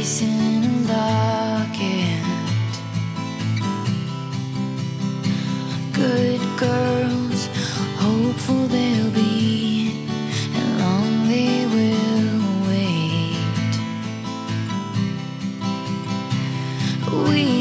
face in a locket. Good girls, hopeful they'll be, and long they will wait. We